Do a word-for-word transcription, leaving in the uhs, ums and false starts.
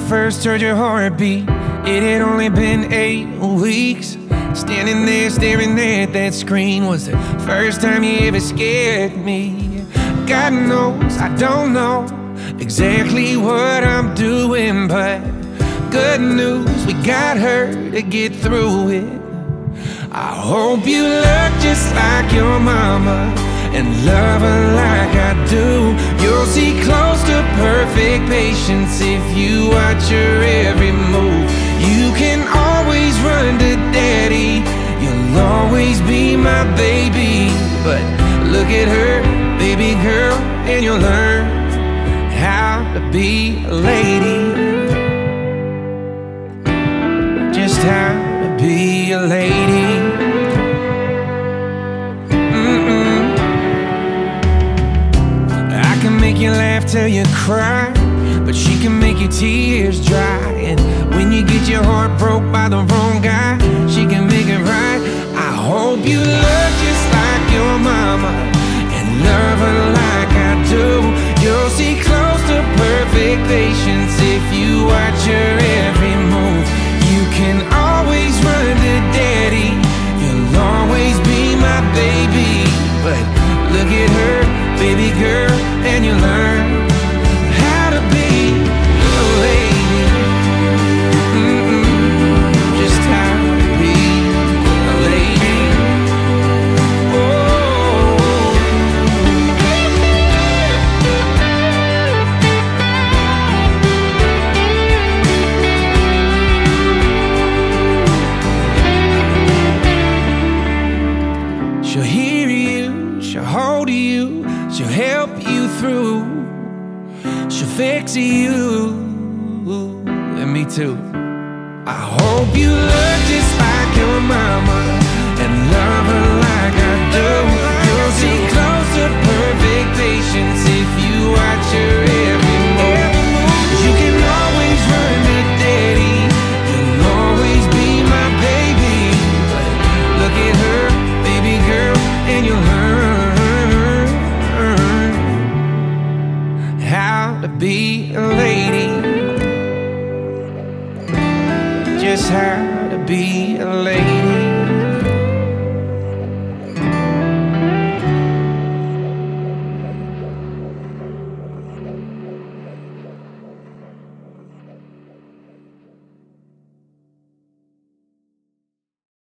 first heard your heartbeat, it had only been eight weeks. Standing there staring at that screen was the first time you ever scared me. God knows I don't know exactly what I'm doing, but good news, we got her to get through it. I hope you look just like your mama and love her like I do. You'll see close to perfect patience if you watch her every move. You can always run to daddy, you'll always be my baby. But look at her, baby girl, and you'll learn how to be a lady. Just how to be a lady. Make you laugh till you cry, but she can make your tears dry. And when you get your heart broke by the wrong guy, she can make it right. I hope you look just like your mama and love her like I do. You'll see close to perfect patience if you watch her every move. You can always run to daddy, you'll always be my baby. But look at her, baby girl, and you learn how to be a lady. Mm-mm, just how to be a lady. Oh. She'll hear you, she'll hold you, she'll help you through, she'll fix you, and me too. I hope you look just like your mama and love her like I do. You'll see close to perfect patience if you watch her every move. You can always run to daddy, you'll always be my baby. But look at her, baby girl, and you'll learn how to be a lady. Just how